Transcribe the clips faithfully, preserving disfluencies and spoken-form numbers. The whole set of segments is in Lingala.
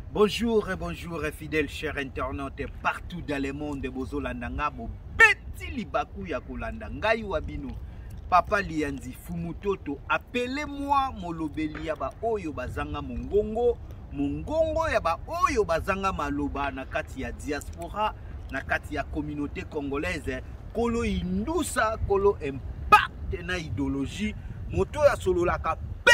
Bonjour et bonjour et fidèles chers internautes partout dans le monde de Bozolandanga bo beti libaku ya kolanda ngai wabino Papa Lianzi Fumutoto appelez-moi molobeli ya ba oyo bazanga mongongo mongongo ya ba oyo bazanga maloba na kati ya diaspora na kati ya communauté congolaise kolo indusa kolo impact na idéologie moto ya sololaka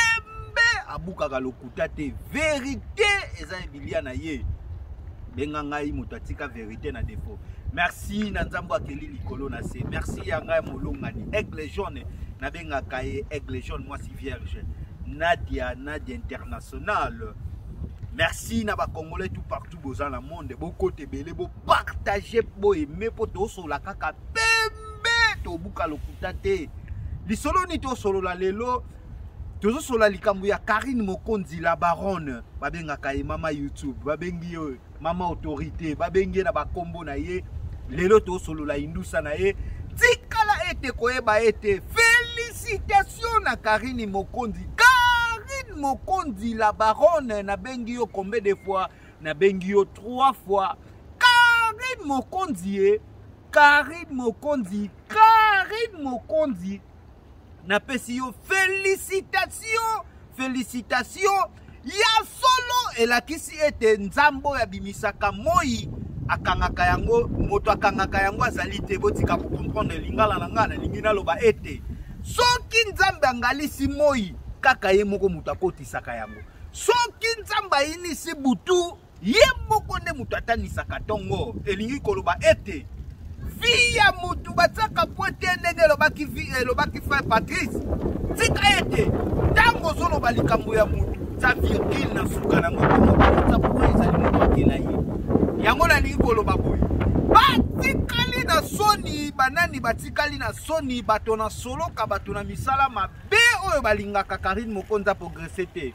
abuka galokuta te vérité eza ebilia na ye benga ngai moto atika vérité na défaut. Merci na nzambo akeli likolo na se. Merci ya ngai molongani aigle jaune na benga kaye aigle jaune moi si vierge Nadia Nadia international. Merci na ba congolais tout partout boza na monde boko te belé bo partager bo aimer po to sola kaka pembe to buka lokuta te lisolo ni to solo la lelo. Tozo sola likambu ya Karine Mokonzi la baronne babenga kaye mama YouTube babengi yo mama autorité babengi na bakombo na ye lelo to solo la indusa na ye tikala ete koyeba ete félicitations na Karine Mokonzi Karine Mokonzi la baronne na bengi yo combien de fois na bengi yo trois fois Karine Mokonzi Karine Mokonzi Karine Mokonzi na pesi yo félicitations félicitations ya solo elakisi ete nzambo ya bimisaka moi akangaka yango moto akangaka yango azali te botika ko comprendre lingala na ngana lingina loba ete soki nzambe angalisi moi kaka ye moko moto akotisaka yango soki nzamba inisi butu ye moko nde moto atanisaka tongo elingi koloba ete via mutu bataka pointe ndenge lobaki vi lobaki fa Patrice tika ete tango zolo balikambo ya mutu za virgule na suka na ngoko ta poeza limokela ye yango na lingo loba boy batikali na soni banani batikali na soni bato na solo ka bato na misala mabe oyo balingaka Karine Mokonzi progresser te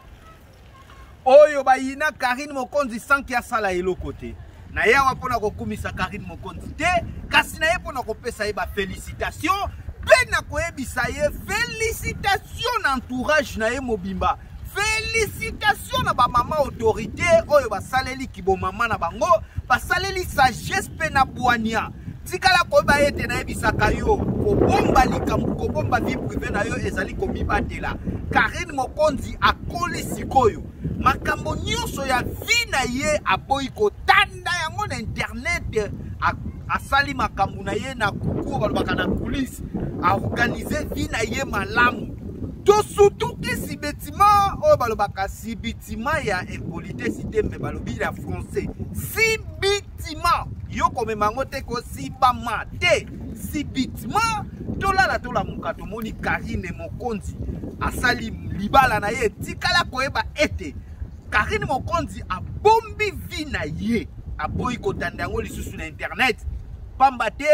oyo bayina Karine Mokonzi sanki asala eloko te na yawa pona kokumisa Karine Mokonzi te kasi na ye pona kopesa ye ba félicitations pe na koyebisa ye félicitations na entourage na ye mobimba félicitations na ba mama autorité oyo basaleli kibo mama na bango basaleli sagesse pe na bwania tikala koyeba ete na yebisaka yo kobomba likambo kobomba vie privée na yo ezali komibatela Karine Mokonzi akoli sikoyo makambo nyonso ya vie na ye aboyi kotanda yango na internet asali makambo na ye na kuku balobaka na coulisse a organiser vie na ye malamu to surtout que si bâtiment oyo balobaka si bâtiment ya impolitesse te me balobi ya français si bâtiment yo komema ngo te ko si bama te si bâtiment tolala tola mukato moni Karine Mokonzi asali libala na ye tikala koyeba ete Karine Mokonzi a bombi vie na ye aboyi kotanda yango lisusu na internet pamba te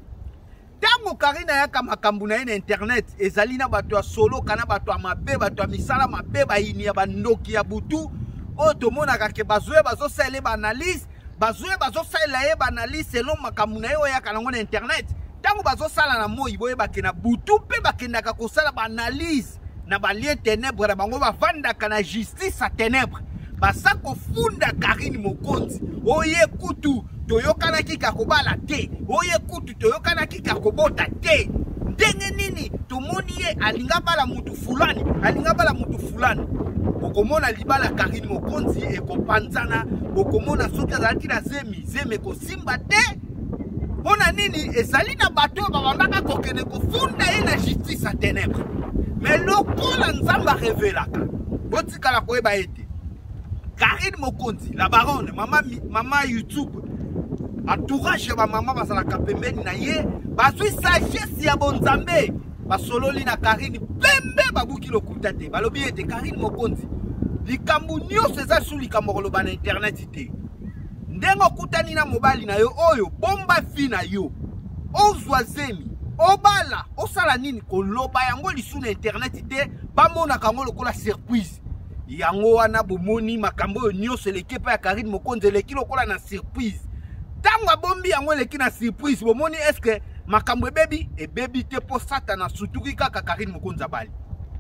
tango Karine yaka makambu na ye na internet ezali na bato ya solo kana bato ya mabe bato ya misala mabe bayini ya bandoki ya butu oyo tomonaka ke bazoye bazosala ye baanalyse bazoye bazosala ye baanalyse selon makambu na ye oyo yaka nango na internet tango bazosala na moi boyebake na butu mpe bakendaka kosala baanalyse na balien ténèbre na bango bavandaka na justice a ténèbre basa kofunda Karine Mokonzi oye kutu toyokana kika kobala te oye kutu toyokana kika kobota te ndenge nini tomoni ye alinga bala mutu fulani alinga bala mutu fulani bokomona libala Karine Mokonzi ekopanzana bokomona soki azalaki na zemi zemi kosimba te mpona nini ezali na bato babandaka kokende kofunda ye na justice a ténèbre mais lokola nzamba révélaka botikala koyeba ete Karine Mokonzi la baronne mama mama YouTube entourage ba mama bazalaka pembeni na ye bazwi sagesse ya bonzambe basololi na Karine pembe babuki lokuta te balobi ete Karine Mokonzi likambu nyonso eza su likambo koloba na internet te ndenge okutani na mobali na yo oyo bomba fi na yo ozwa zemi obala osala nini koloba yango lisu na internet te bamonaka yango lokola surprise yango wana bomoni makambo oyo nyonso eleki epai ya Karine Mokonzi eleki lokola na surprise tango abombi yango eleki na surprise bomoni eske makambo ebebi ebebi te po satana sutuki kaka Karine Mokonzi abali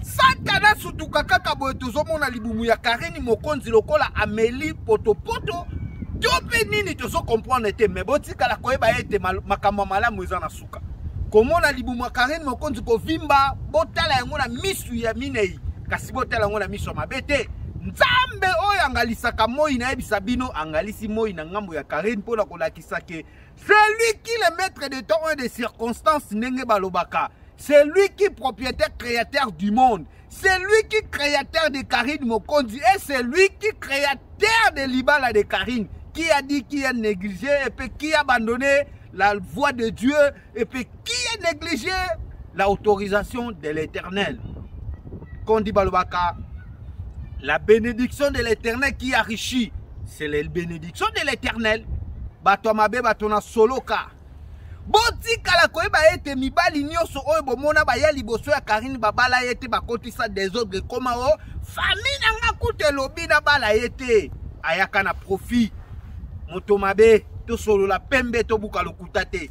Satana sutuka kaka boye tozomona libumu ya Karine Mokonzi lokola Amélie Potopoto. Tope nini tozo comprendre te mais botika la koyeba ete makambo malamu eza na suka. Komona libumu ya Karine Mokonzi ko vimba botala yango na misu ya minei kasi botala yango na misu ya mabete. Nzambe oyo angalisaka moi na yebisa bino angalisi moi na ngambo ya Karine pona kolakisa ke c'est lui qui le maître de temps et de circonstances ndenge balobaka. C'est lui qui est propriétaire créateur du monde. C'est lui qui est créateur de Karine Mokonzi. Et c'est lui qui est créateur de Libala de Karine. Qui a dit qui a négligé et puis qui a abandonné la voix de Dieu et puis qui a négligé l'autorisation de l'Éternel. Qu'on dit balobaka, la bénédiction de l'Éternel qui enrichit. C'est la bénédiction de l'Éternel. Bato mabe bato na soloka. Boti kala koyeba ete mibali nyoso oyo bomona ba ya liboso ya Karine babala ete bakotisa désordre koma o famille nanga kute lobi na bala ete ayaka na profit moto mabe to solo la pembe to buka lokuta te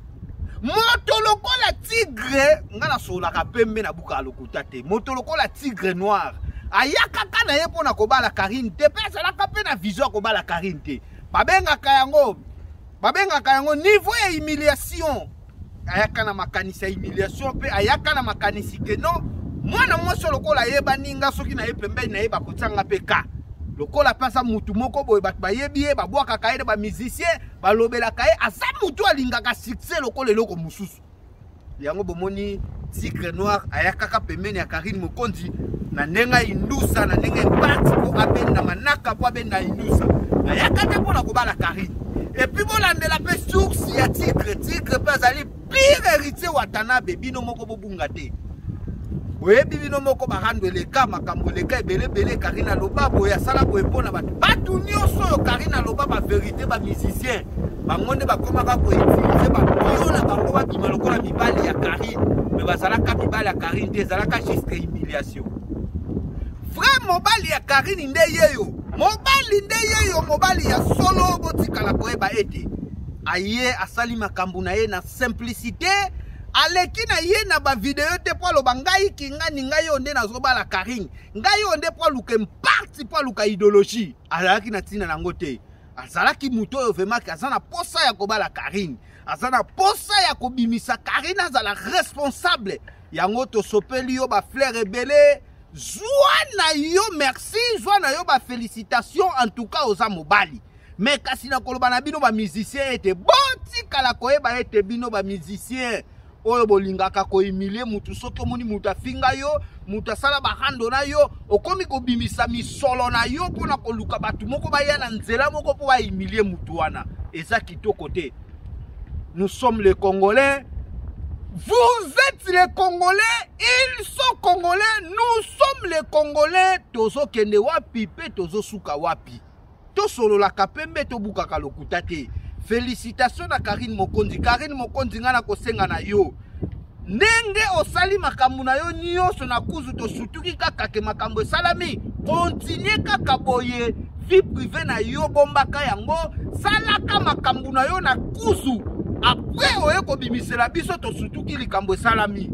moto lokola tigre ngana solo la pembe na buka lokuta te moto lokola tigre noir ayaka kana ye pona ko bala Karine te pesa la kape na vision ko bala Karine te babenga kayango babenga kayango niveau ya humiliation ayaka na makanisi ya humiliation pe ayaka na makanisi ke non mwana mwaso lokola yeba ninga soki na ye pembeni na ye bakotanga pe ka lokola pasa mutu moko boye bat bayebi ye babwaka kaye ba musicien balobela kaye asa mutu alingaka succès lokola eloko mususu yango bomoni tigre noir ayaka ka pembeni ya Karine Mokonzi na nenga indusa na nenga parti ko abenda manaka po abenda indusa ayaka te pona ko bala Karine. Et puis voilà de la paix source ya tigre tigre pas ali pire héritier watanabe bino moko bobungate. Oye bino moko barando le ka makambo le ka ebele bele Karine loba boya sala boye pona batu batu nyonso yo Karine loba ba vérité ba musicien bangonde bakoma ka ko utiliser ba piola bango ba bima lokola mibali ya Karine mais bazala ka mibali ya Karine te zala ka juste humiliation. Frère mobali ya Karine nde yeyo mobali nde yeyo mobali ya solo botika la koeba ete aye asali makambo na ye na simplicité aleki na ye na ba video te po lo bangai kinga ni ngai onde na zoba la Karine ngai onde po luke parti po luka idéologie alaki na tina nango te azalaki muto yo vema ki azana posa ya kobala Karine azana posa ya kobimisa Karine azala responsable yango to sopeli yo ba fleur ebele Joie na yo merci, joie na yo ba félicitations en tout cas aux amobali. Mais kasi na koloba na bino ba musicien ete boti kala koyeba ete bino ba musicien oyo bolingaka ko humilier mutu soto moni mutu afinga yo, mutu asala ba hando na yo, okomi ko bimisa misolo na yo pona ko luka batu moko ba yana nzela moko po ba humilier mutu wana. Eza kitoko te. Nous sommes les Congolais. Vous êtes les Congolais, ils sont Congolais, nous sommes les Congolais. Tozo kende wapi pe tozo suka wapi. To solo la kapembe to bukaka lokuta te. Félicitations à Karine Mokonzi. Karine Mokonzi ngana kosenga na yo. Nenge osali makambo na yo nyonso na kuzu to sutuki kaka ke makambo salami. Continue kaka boye vie privée na yo bombaka yango. Salaka makambo na yo na kuzu. Après oye ko bimisela biso to sutuki likambo salami.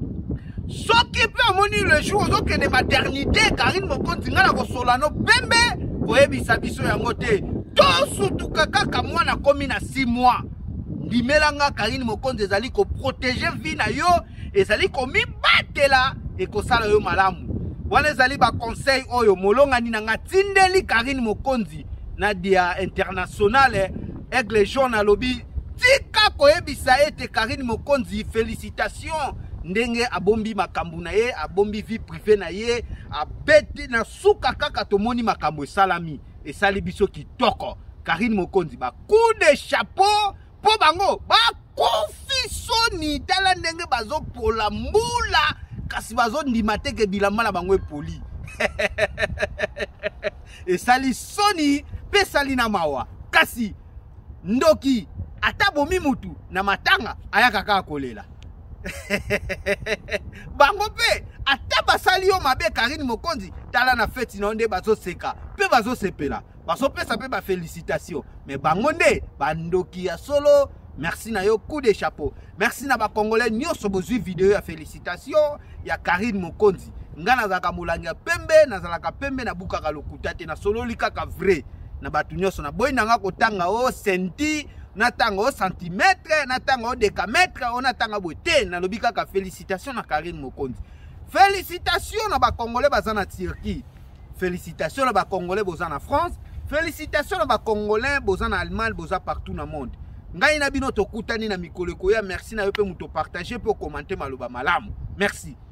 Soki pe amoni le jour ozoke de maternité Karine Mokonzi ngana ko solano bembe oye bisabiso yango te. To sutuka kaka mwana komi na six mois. Ndimelanga Karine Mokonzi ezali ko protéger vie na yo ezali ko mibatela e ko sala yo malamu. Wana ezali ba conseil oyo molonga ni nga tindeli Karine Mokonzi na dia international aigle jaune lobby. Tika koyebisa ete Karine Mokonzi félicitations ndenge abombi makambo na ye abombi vie privée na ye abeti na suka kaka tomoni makambo salami esali biso kitoko. Karine Mokonzi ba coup de chapeau po bango ba confisoni tala ndenge bazo pola mbula kasi bazo ndima teke bilamba na bango epoli esali soni pe sali na mawa kasi ndoki ata bomi mutu na matanga ayaka kaka kolela bango pe ata basali yo mabe Karine Mokonzi tala na feti na onde bazo seka pe bazo sepela bazo pesa pe ba félicitations mais bango nde bandoki ya solo merci na yo, coup de chapeau. Merci na ba Congolais nyonso bozwi vidéo ya félicitations ya Karine Mokonzi. Nga nazalaka molangi ya pembe, nazalaka pembe na bukaka lokuta te na sololi kaka vrai. Na batu nyonso na boy nanga kotanga o senti, na tanga o centimètre, na tanga o décamètre, on a tanga bote na lobi kaka félicitations na Karine Mokonzi. Félicitations na ba Congolais baza na Turquie. Félicitations na ba Congolais boza na France. Félicitations na ba Congolais boza na Allemagne, boza partout na monde. Ngai na bino tokutani na mikolo koya, merci na yo pe muto partager pour commenter maloba malamu. Merci.